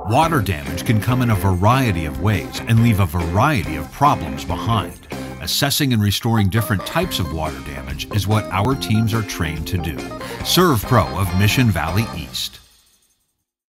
Water damage can come in a variety of ways and leave a variety of problems behind. Assessing and restoring different types of water damage is what our teams are trained to do. SERVPRO of Mission Valley East.